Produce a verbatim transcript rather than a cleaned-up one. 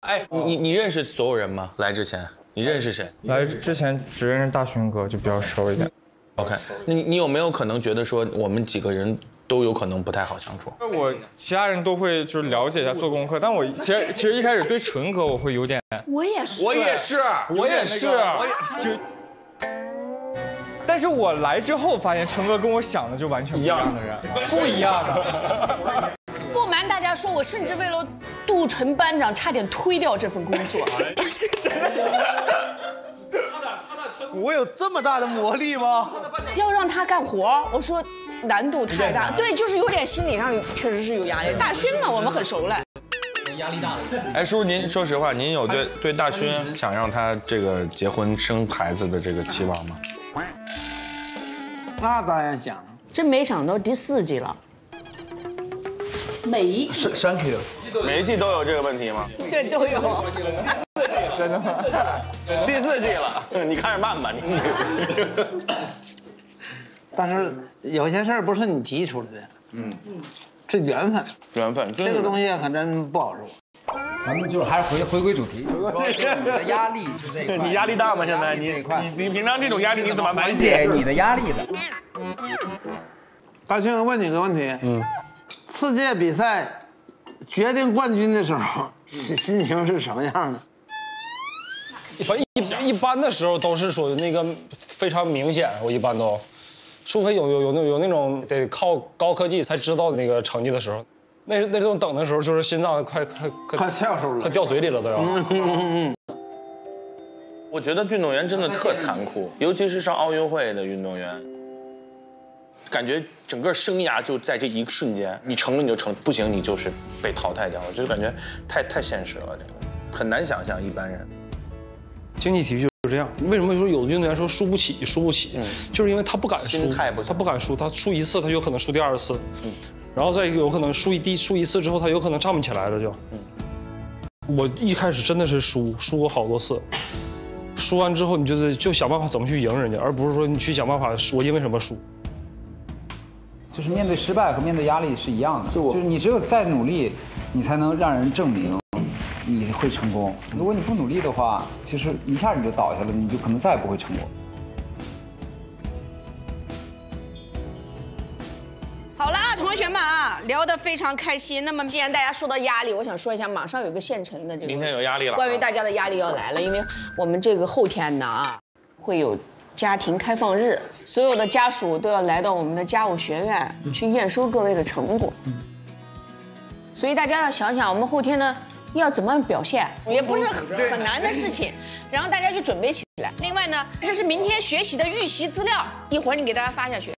哎，你你认识所有人吗？来之前你认识谁？ 来之前只认识大勋哥，就比较熟一点。 OK， 那你你有没有可能觉得说我们几个人都有可能不太好相处？ 我其他人都会就是了解一下做功课，但我其实其实一开始对纯哥我会有点， 我也是， 我也是， 我也是，我也就。但是我来之后发现，纯哥跟我想的就完全不一样的人，不一样的。 不瞒大家说，我甚至为了杜淳班长，差点推掉这份工作。 我有这么大的魔力吗？ 要让他干活，我说难度太大，对，就是有点心理上确实是有压力。大勋嘛，我们很熟了。 压力大了。 哎，叔叔，您说实话，您有对对大勋想让他这个结婚生孩子的这个期望吗？ 那当然想。 真没想到第四季了，每一季删去了， 每一季都有这个问题吗？ 对都有。 真的吗？ 第四季了，你看着办吧，你。 但是有些事儿不是你提出来的，嗯，是缘分， 缘分， 这个东西可真不好说。 咱们就是还是回回归主题，你的压力就这一块。 你压力大吗？现在你你你平常这种压力你怎么排解你的压力的？ 大庆问你个问题，嗯，世界比赛决定冠军的时候，心心情是什么样的？ 反正一一般的时候都是属于那个非常明显，我一般都，除非有有有那有那种得靠高科技才知道那个成绩的时候，那那种等的时候就是心脏快快快快跳手了， 快掉嘴里了都要。嗯嗯嗯。 我觉得运动员真的特残酷，尤其是上奥运会的运动员，感觉整个生涯就在这一瞬间，你成了你就成，不行你就是被淘汰掉了，就是感觉太太现实了，这个很难想象一般人。 竞技体育就是这样，为什么说有的运动员说输不起，输不起，嗯、就是因为他不敢输，他不敢输，他输一次他有可能输第二次，嗯，然后再有可能输一第输一次之后他有可能站不起来了就，嗯，我一开始真的是输，输过好多次，输完之后你就是就想办法怎么去赢人家，而不是说你去想办法我因为什么输。 就是面对失败和面对压力是一样的，就是你只有再努力，你才能让人证明你会成功。如果你不努力的话，其实一下你就倒下了，你就可能再也不会成功。 好啦，同学们啊，聊得非常开心。那么既然大家说到压力，我想说一下，马上有个县城的这个， 明天有压力了， 关于大家的压力要来了，因为我们这个后天呢啊，会有家庭开放日，所有的家属都要来到我们的家务学院去验收各位的成果。所以大家要想想，我们后天呢要怎么样表现，也不是很难的事情，然后大家去准备起来。另外呢，这是明天学习的预习资料，一会儿你给大家发下去。